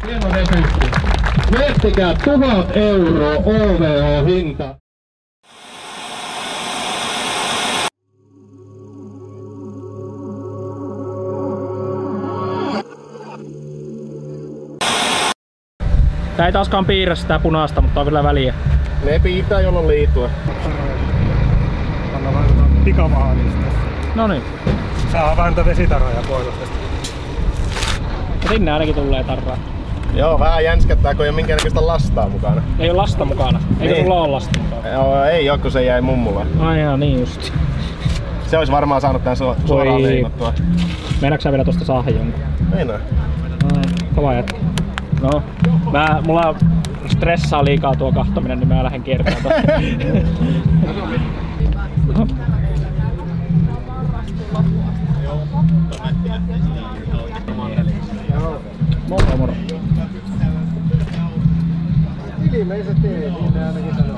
Hieno defenssi. Miettikää 1000 € OVH-hinta. Tää ei taaskaan piirrä sitä punaista, mutta on kyllä väliä. Ne pitää jollain liitua. Anna vähän pikamahaa niistä. Noniin. Saa vähän tätä vesitaroja pois tästä. No sinne ainakin tulee tarraa. Joo, vähän jänskättää, kun ei oo minkäännäköistä lastaa mukana. Ei oo lasta mukana. Eikö Niin. sulla oo lasta mukana? Joo, ei oo, kun se jäi mummulle. Ai jaa, niin just. Se olisi varmaan saanut tän suoraan leikottua. Meinaatko sä vielä tosta saada jonkun? Meinaa. Kova jätkä. No, mulla stressaa liikaa tuo kahtominen, niin mä lähden kiertämään tosta. Moro moro. Ilmeisesti ei, niin ne ainakin sanoo.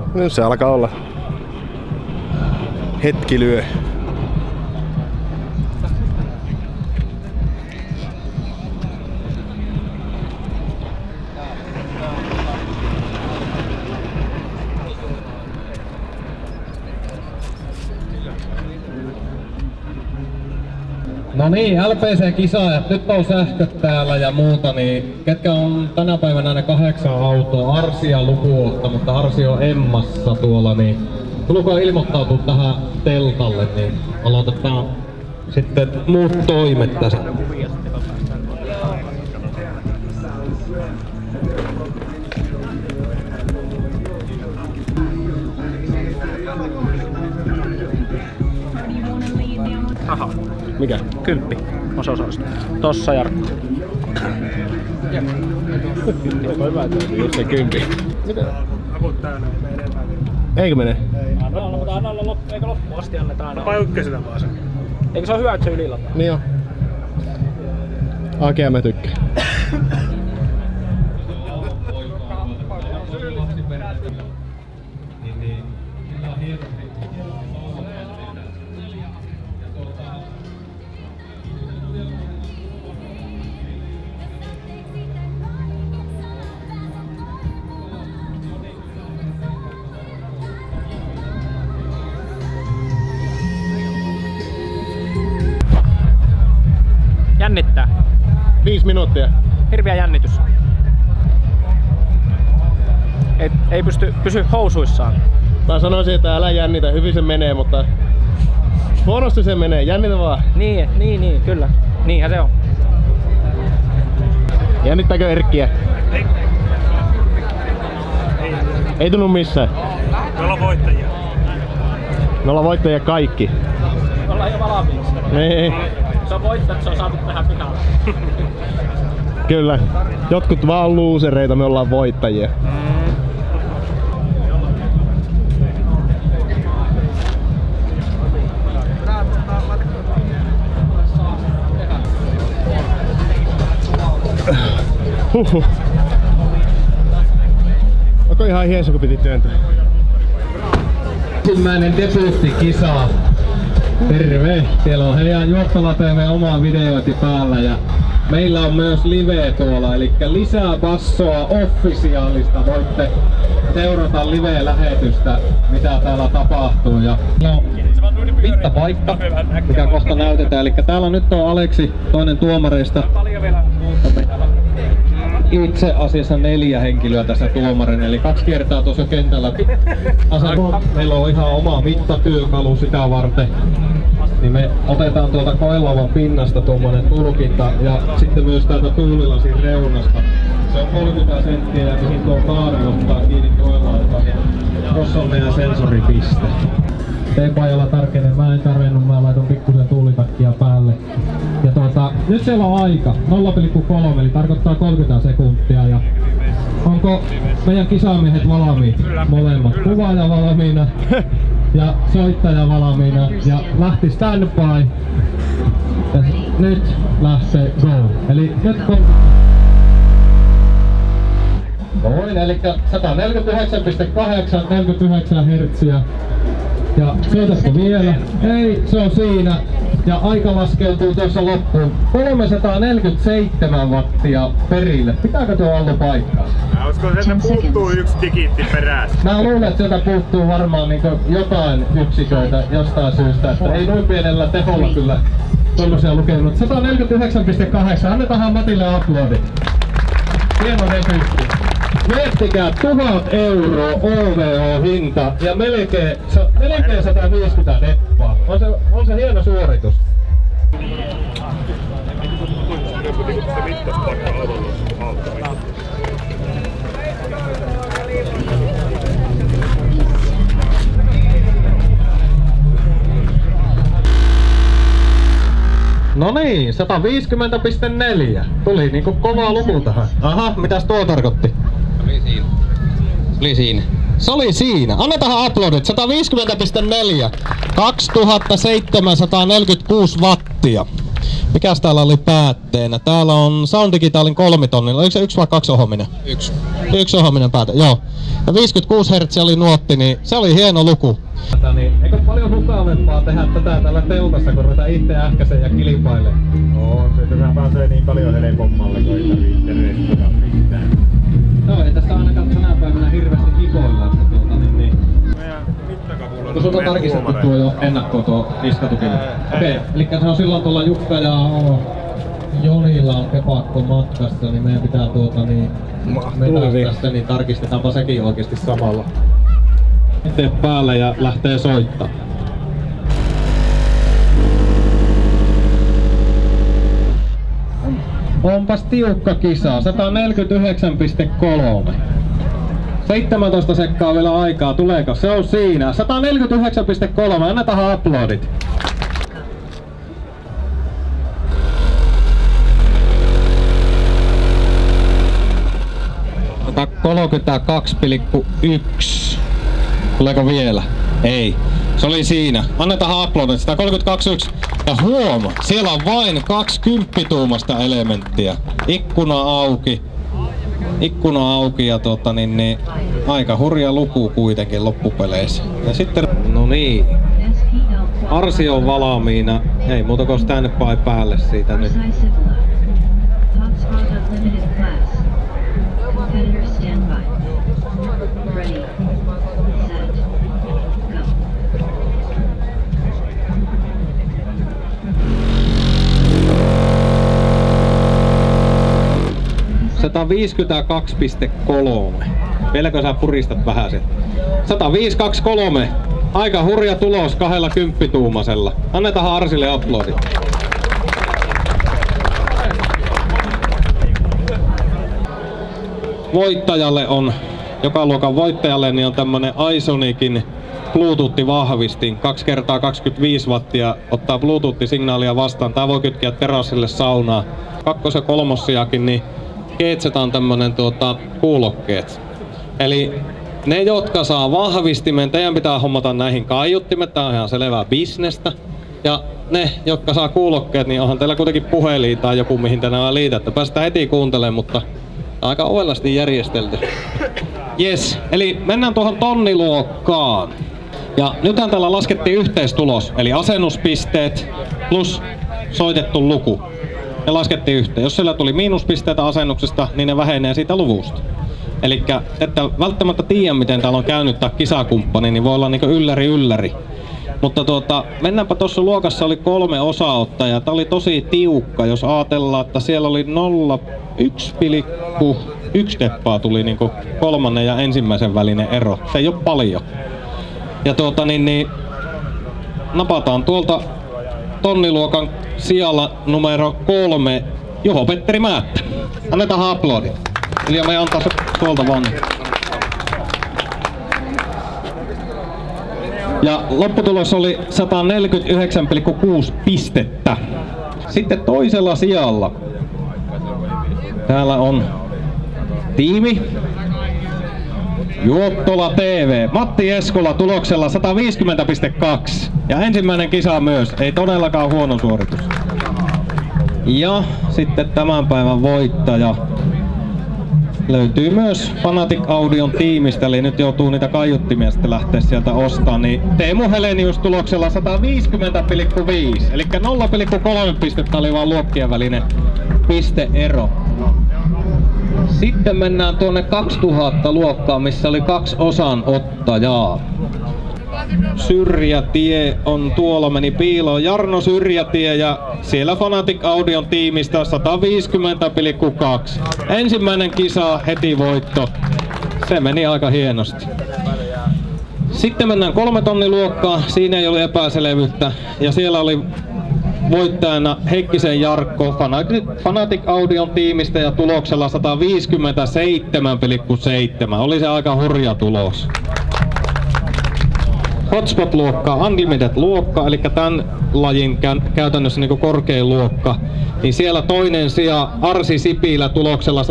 Nyt se alkaa olla. Hetki lyö. No niin, LPC-kisaajat, nyt on sähköt täällä ja muuta, niin ketkä on tänä päivänä ne 8 autoa, Arsia lukuotta, mutta Arsi on Emmassa tuolla, niin tulko ilmoittautua tähän teltalle, niin aloitetaan sitten muut toimet tässä. Aha. Mikä? 10 on se osallistu. Tossa Jarkko. Just se 10. Mitä? Akut täynnä, menee eteenpäin. Eikö mene? Anna olla, mutta anna olla loppu, eikö loppuun asti annetaan aina. Ykkösenä vaan sen. Eikö se ole hyvä, että se ylilataa? Niin on. Akea mä tykkään. Jännittää. 5 minuuttia. Hirviä jännitys. Ei pysy housuissaan. Mä sanoisin, että älä jännitä, hyvin se menee, mutta huonosti se menee, jännitä vaan. Niin, kyllä. Niinhän se on. Jännittääkö Erkkiä? Ei tunnu missään. Me ollaan voittajia. Me ollaan voittajia kaikki. Ollaan jo valmiiksi. Niin. Se on voittanut, että se on saatu tähän pihalle. Kyllä. Jotkut vaan luusereita, me ollaan voittajia. Huhhuh. Onko ihan hienso, kun piti työntää? Ensimmäinen debuuttikisa. Terve! Siellä on heidän juoksalateemme oma videointi päällä ja meillä on myös live tuolla, eli lisää bassoa officiaalista. Voitte seurata live-lähetystä, mitä täällä tapahtuu. Ja no, mittapaikka, mikä kohta näytetään. Eli täällä nyt on Aleksi, toinen tuomareista. Itse asiassa 4 henkilöä tässä tuomarina, eli 2 kertaa tuossa kentällä asema. Meillä on ihan oma mittatyökalu sitä varten. Niin me otetaan tuolta koelauvan pinnasta tuommoinen tulkinta ja sitten myös täältä tuulilasin reunasta. Se on 30 senttiä ja mihin tuo kaari ottaa kiinni koelautaan. Tuossa on meidän sensoripiste. T-pajalla tarkenee, mä en tarvinnut, mä laitan pikkusen tuulitakkia päälle. Ja nyt siellä on aika, 0,3 eli tarkoittaa 30 sekuntia. Ja onko meidän kisamiehet valmiit? Molemmat. Kuvaaja valmiina ja soittaja valmiina ja lähti standby. Ja nyt lähtee go. Eli nyt noin, eli 149,8 49 hertsiä. Ja soitatte vielä? Ei, se on siinä. Ja aika laskeutuu tuossa loppuun. 347 wattia perille. Pitääkö tuo olla paikkaa? Mä uskon, että puuttuu yksi digiitti perässä. Mä luulen, että sieltä puuttuu varmaan niin jotain yksiköitä jostain syystä. Että ei noin pienellä teholla kyllä tuollaisia lukenut. 149,8. Annetaan Matille aplodit. Hieno debuutti. Miettikää 1000 € OVH-hinta ja melkein 150 deppaa. On se hieno suoritus. No niin, 150,4. Tuli niinku kova luku tähän. Aha, mitäs tuo tarkoitti? Se oli siinä. Annetaan aplodit. 150,4. 2746 wattia. Mikäs täällä oli päätteenä? Täällä on Sound Digitalin 3 tonnilla. Oliko se 1 vai 2 ohominen? 1. 1 ohominen päätä, joo. Ja 56 Hz oli nuotti, niin se oli hieno luku. Eikö paljon mukavampaa tehdä tätä täällä teltassa, kun ruvetaan itse ähkäseen ja kilpailee? On, se tässä pääsee niin paljon helpommalle, kun ei tarvitse restata mitään. Joo, ei tässä ainakaan tänä päivänä hirveästi hikoilla. Meidän mittakapulla Kun sulta on tarkistettu tuo jo ennakkoon tuo niskatukille. Okei, eli se on silloin tuolla Jukka ja Jonilla on kepakko matkassa, niin meidän pitää vetää tästä, niin tarkistetaanpa sekin oikeesti samalla. Tee päälle ja lähtee soittaa. Onpas tiukka kisa, 149,3. 17 sekkaa vielä aikaa, tuleeko? Se on siinä. 149,3, annetaan uploadit. 32,1. Tuleeko vielä? Ei. Se oli siinä. Annetaan uploadit. 132,1. Ja huoma, siellä on vain 20-tuumasta elementtiä. Ikkuna auki. Ikkuna auki ja aika hurja luku kuitenkin loppupeleissä. Ja sitten, no niin. Arsi on valmiina. Ei muuta kuin stand by päälle siitä nyt. Se 152,3. Vieläkö sä puristat vähän sen? 105,23. Aika hurja tulos 20-tuumasella. Annetaan Arsille uploadit. Voittajalle on, joka luokan voittajalle niin on tämmönen iSonicin Bluetooth-vahvistin. 2x25 wattia ottaa Bluetooth-signaalia vastaan. Tää voi kytkeä terassille saunaa. 2- ja 3-siakin niin keetsetaan tämmönen kuulokkeet. Eli ne, jotka saa vahvistimen, teidän pitää hommata näihin kaiuttimet, tää on ihan selvää bisnestä. Ja ne, jotka saa kuulokkeet, niin onhan teillä kuitenkin puhelin tai joku, mihin te nämä liitätte. Päästään heti kuuntelemaan, mutta aika ovelasti järjestelty. Yes, eli mennään tuohon tonniluokkaan. Ja nythän täällä laskettiin yhteistulos, eli asennuspisteet plus soitettu luku. Ne laskettiin yhteen. Jos siellä tuli miinuspisteitä asennuksesta, niin ne vähenee siitä luvusta. Elikkä, että välttämättä tiedä, miten täällä on käynyt tää kisakumppani, niin voi olla niinku ylläri. Mutta mennäänpä tuossa luokassa oli 3 osaottajaa. Tää oli tosi tiukka, jos ajatellaan, että siellä oli 1,1 teppaa tuli niinku 3. ja 1. välinen ero. Se ei oo paljon. Ja napataan tuolta tonniluokan sijalla numero 3 Juho-Petteri Määttä. Annetaan uploadit. Eli me antaa se tuolta vaan. Ja lopputulos oli 149,6 pistettä. Sitten toisella sijalla täällä on tiimi Juottola TV. Matti Eskola tuloksella 150,2. Ja ensimmäinen kisa myös. Ei todellakaan huono suoritus. Ja sitten tämän päivän voittaja löytyy myös Fanatic Audion tiimistä, eli nyt joutuu niitä kaiuttimia sitten lähteä sieltä ostamaan, niin Teemu Helenius tuloksella 150,5, eli 0,3 pistettä oli vaan luokkien välinen pisteero. Sitten mennään tuonne 2000 luokkaan, missä oli 2 osanottajaa. Syrjätie on tuolla, meni piiloon Jarno Syrjätie ja siellä Fanatic Audion tiimistä 150,2. Ensimmäinen kisa, heti voitto. Se meni aika hienosti. Sitten mennään 3 tonniluokkaan, siinä ei ollut epäselvyyttä ja siellä oli voittajana Heikkisen Jarkko Fanatic Audion tiimistä ja tuloksella 157,7. Oli se aika hurja tulos. Hotspot-luokka, Unlimited-luokka, eli tämän lajin käytännössä niin korkein luokka, niin siellä toinen sija Arsi Sipilä tuloksella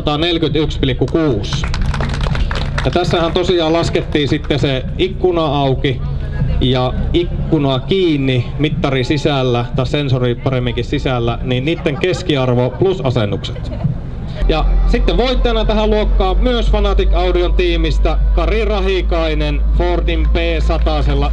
141,6. Ja tässähän tosiaan laskettiin sitten se ikkuna auki, ja ikkuna kiinni, mittari sisällä tai sensori paremminkin sisällä, niin niiden keskiarvo plus asennukset. Ja sitten voittajana tähän luokkaan myös Fanatic Audion tiimistä Kari Rahikainen Fordin P100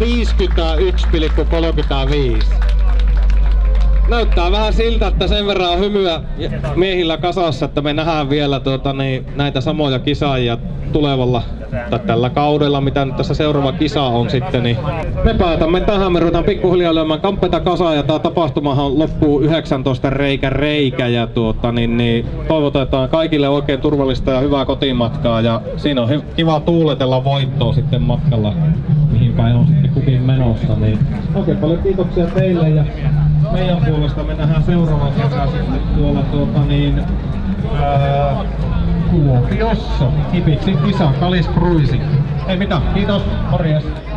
151,35. Näyttää vähän siltä, että sen verran on hymyä miehillä kasassa, että me nähdään vielä näitä samoja kisaajia tulevalla tai tällä kaudella, mitä nyt tässä seuraava kisa on sitten, niin me päätämme tähän. Me ruvetaan pikkuhiljaa lyömään kamppeita kasaan ja tämä tapahtumahan loppuu 19 reikä ja toivotetaan kaikille oikein turvallista ja hyvää kotimatkaa ja siinä on kiva tuuletella voittoa sitten matkalla, mihin päin on sitten kukin menossa. Niin oikein paljon kiitoksia teille ja meidän puolesta me nähdään seuraava kerran sitten tuolla Kuopiossa. Ipitsin kisa, Kalis Cruising. Ei mitään, kiitos, morjes!